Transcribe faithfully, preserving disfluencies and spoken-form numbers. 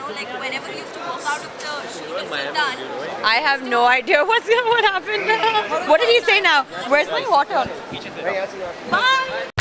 know, like whenever you used to walk out of the shoot or Sultan. I have no idea what's what happened. What did he say now? Where's my water? Bye.